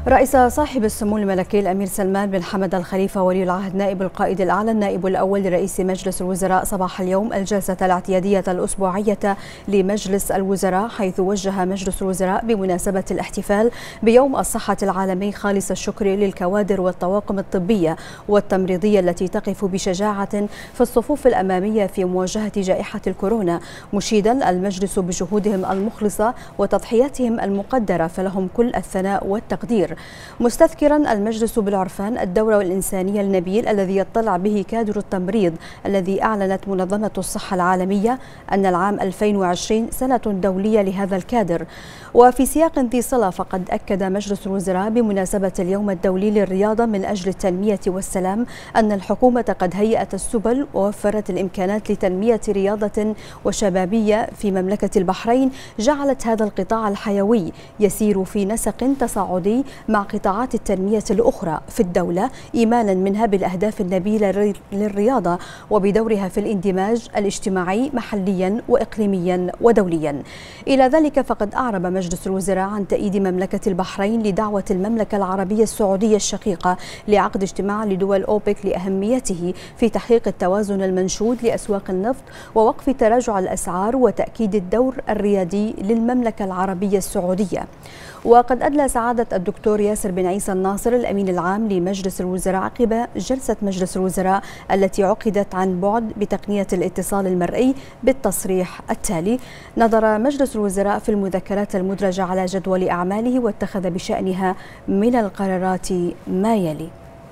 رئيس صاحب السمو الملكي الأمير سلمان بن حمد الخليفة ولي العهد نائب القائد الأعلى النائب الأول لرئيس مجلس الوزراء صباح اليوم الجلسة الاعتيادية الأسبوعية لمجلس الوزراء، حيث وجه مجلس الوزراء بمناسبة الاحتفال بيوم الصحة العالمي خالص الشكر للكوادر والطواقم الطبية والتمريضية التي تقف بشجاعة في الصفوف الأمامية في مواجهة جائحة الكورونا، مشيدا المجلس بجهودهم المخلصة وتضحياتهم المقدرة، فلهم كل الثناء والتقدير، مستذكرا المجلس بالعرفان الدور الإنساني النبيل الذي يطلع به كادر التمريض، الذي أعلنت منظمة الصحة العالمية أن العام 2020 سنة دولية لهذا الكادر. وفي سياق ذي صلة فقد أكد مجلس الوزراء بمناسبة اليوم الدولي للرياضة من أجل التنمية والسلام أن الحكومة قد هيأت السبل ووفرت الإمكانات لتنمية رياضة وشبابية في مملكة البحرين، جعلت هذا القطاع الحيوي يسير في نسق تصاعدي مع قطاعات التنمية الأخرى في الدولة، إيمانا منها بالأهداف النبيلة للرياضة وبدورها في الاندماج الاجتماعي محليا وإقليميا ودوليا. إلى ذلك فقد أعرب مجلس الوزراء عن تأييد مملكة البحرين لدعوة المملكة العربية السعودية الشقيقة لعقد اجتماع لدول أوبك لأهميته في تحقيق التوازن المنشود لأسواق النفط ووقف تراجع الأسعار وتأكيد الدور الريادي للمملكة العربية السعودية. وقد أدلى سعادة الدكتور ياسر بن عيسى الناصر الأمين العام لمجلس الوزراء عقب جلسة مجلس الوزراء التي عقدت عن بعد بتقنية الاتصال المرئي بالتصريح التالي: نظر مجلس الوزراء في المذكرات المدرجة على جدول أعماله واتخذ بشأنها من القرارات ما يلي.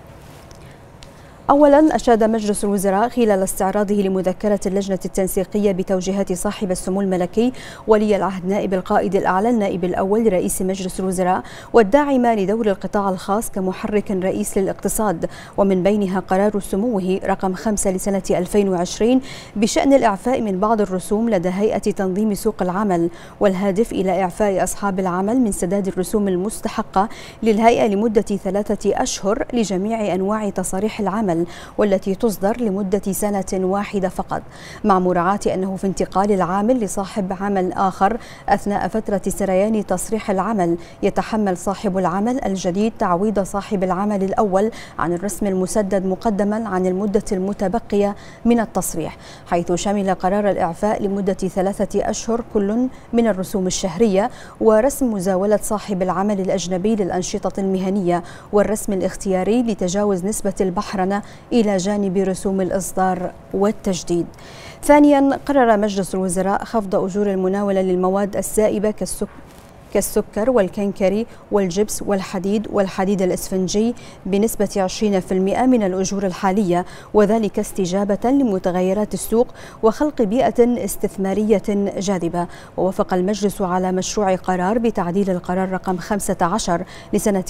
أولا، أشاد مجلس الوزراء خلال استعراضه لمذكرة اللجنة التنسيقية بتوجيهات صاحب السمو الملكي ولي العهد نائب القائد الأعلى النائب الأول لرئيس مجلس الوزراء والداعمة لدور القطاع الخاص كمحرك رئيس للاقتصاد، ومن بينها قرار سموه رقم 5 لسنة 2020 بشأن الإعفاء من بعض الرسوم لدى هيئة تنظيم سوق العمل، والهادف إلى إعفاء أصحاب العمل من سداد الرسوم المستحقة للهيئة لمدة 3 أشهر لجميع أنواع تصاريح العمل، والتي تصدر لمدة سنة واحدة فقط، مع مراعاة أنه في انتقال العامل لصاحب عمل آخر أثناء فترة سريان تصريح العمل يتحمل صاحب العمل الجديد تعويض صاحب العمل الأول عن الرسم المسدد مقدما عن المدة المتبقية من التصريح، حيث شمل قرار الإعفاء لمدة 3 أشهر كل من الرسوم الشهرية ورسم مزاولة صاحب العمل الأجنبي للأنشطة المهنية والرسم الاختياري لتجاوز نسبة البحرنة إلى جانب رسوم الإصدار والتجديد. ثانيا، قرر مجلس الوزراء خفض أجور المناولة للمواد السائبة كالسكر والكنكري والجبس والحديد والحديد الإسفنجي بنسبة 20% من الأجور الحالية، وذلك استجابة لمتغيرات السوق وخلق بيئة استثمارية جاذبة. ووافق المجلس على مشروع قرار بتعديل القرار رقم 15 لسنة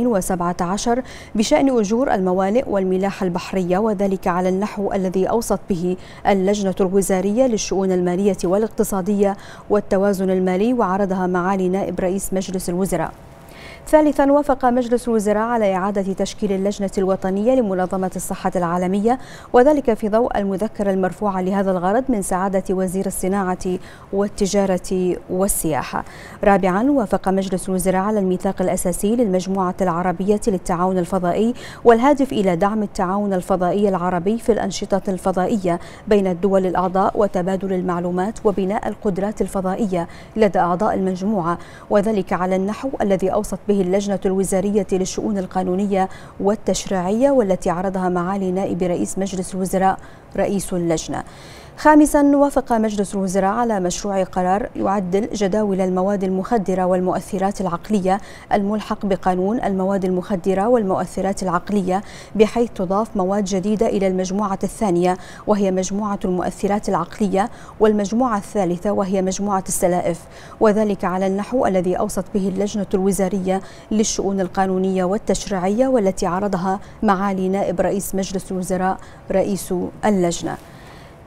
2017 بشأن أجور الموانئ والملاحة البحرية، وذلك على النحو الذي أوصت به اللجنة الوزارية للشؤون المالية والاقتصادية والتوازن المالي، وعرضها معالي نائب رئيس مجلس الوزراء. ثالثا، وافق مجلس الوزراء على إعادة تشكيل اللجنة الوطنية لمنظمة الصحة العالمية، وذلك في ضوء المذكرة المرفوعة لهذا الغرض من سعادة وزير الصناعة والتجارة والسياحة. رابعا، وافق مجلس الوزراء على الميثاق الأساسي للمجموعة العربية للتعاون الفضائي، والهادف إلى دعم التعاون الفضائي العربي في الأنشطة الفضائية بين الدول الأعضاء وتبادل المعلومات وبناء القدرات الفضائية لدى أعضاء المجموعة، وذلك على النحو الذي أوصت به اللجنة الوزارية للشؤون القانونية والتشريعية، والتي عرضها معالي نائب رئيس مجلس الوزراء رئيس اللجنة. خامسا، وافق مجلس الوزراء على مشروع قرار يعدل جداول المواد المخدرة والمؤثرات العقلية الملحق بقانون المواد المخدرة والمؤثرات العقلية، بحيث تضاف مواد جديدة إلى المجموعة الثانية وهي مجموعة المؤثرات العقلية، والمجموعة الثالثة وهي مجموعة السلائف، وذلك على النحو الذي أوصت به اللجنة الوزارية للشؤون القانونية والتشريعية، والتي عرضها معالي نائب رئيس مجلس الوزراء رئيس اللجنة.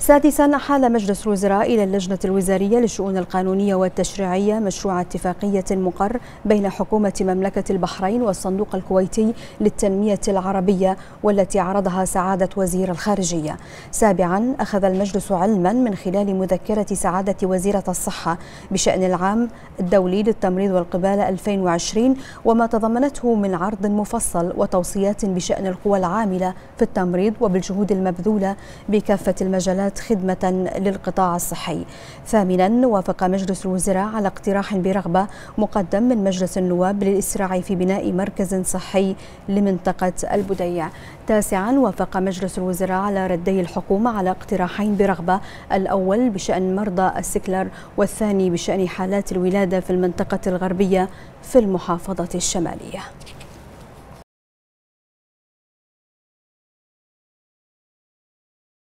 سادسا، حال مجلس الوزراء إلى اللجنة الوزارية للشؤون القانونية والتشريعية مشروع اتفاقية مقر بين حكومة مملكة البحرين والصندوق الكويتي للتنمية العربية، والتي عرضها سعادة وزير الخارجية. سابعا، أخذ المجلس علما من خلال مذكرة سعادة وزيرة الصحة بشأن العام الدولي للتمريض والقبالة 2020 وما تضمنته من عرض مفصل وتوصيات بشأن القوى العاملة في التمريض وبالجهود المبذولة بكافة المجالات خدمة للقطاع الصحي. ثامنا، وافق مجلس الوزراء على اقتراح برغبة مقدم من مجلس النواب للإسراع في بناء مركز صحي لمنطقة البديع. تاسعا، وافق مجلس الوزراء على ردي الحكومة على اقتراحين برغبة، الأول بشأن مرضى السكلر والثاني بشأن حالات الولادة في المنطقة الغربية في المحافظة الشمالية.